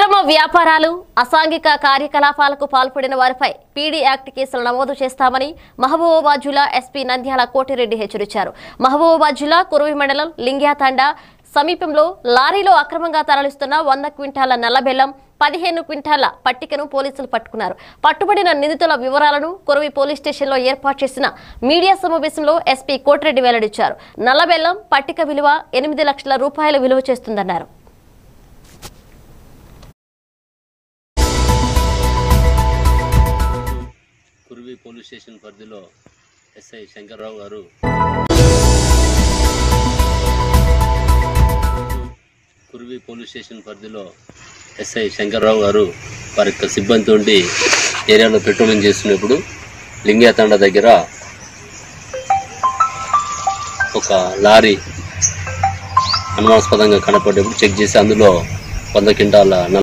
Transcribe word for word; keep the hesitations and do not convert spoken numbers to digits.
అక్రమ వ్యాపారాలు అసాంఘిక కార్యకలాపాలకు పాల్పడిన వారిపై పీడీ యాక్ట్ కేసులు నమోదు చేస్తామని మహబూబాబాద్ జిల్లా ఎస్పీ నంద్యాల కోటిరెడ్డి హెచ్చరించారు. మహబూబాబాద్ జిల్లా కురువి మండలం లింగ్యాతండ సమీపంలో లారీలో అక్రమంగా తరలిస్తున్న వంద క్వింటాల నల్లబెల్లం పదిహేను క్వింటాల పట్టికను పోలీసులు పట్టుకున్నారు. పట్టుబడిన నిందితుల వివరాలను కురువి పోలీస్ స్టేషన్లో ఏర్పాటు చేసిన మీడియా సమావేశంలో ఎస్పీ కోటిరెడ్డి వెల్లడించారు. నల్లబెల్లం పట్టిక విలువ ఎనిమిది లక్షల రూపాయలు విలువ చేస్తుందన్నారు. కురువి పోలీస్ స్టేషన్ పరిధిలో ఎస్ఐ శంకర్రావు గారు కురువి పోలీస్ స్టేషన్ పరిధిలో ఎస్ఐ శంకర్రావు గారు వారి యొక్క సిబ్బందితో ఏరియాలో పెట్రోలింగ్ చేస్తున్నప్పుడు లింగ్యాతండ దగ్గర ఒక లారీ అనుమానాస్పదంగా కనపడేప్పుడు చెక్ చేసి అందులో వంద క్వింటాల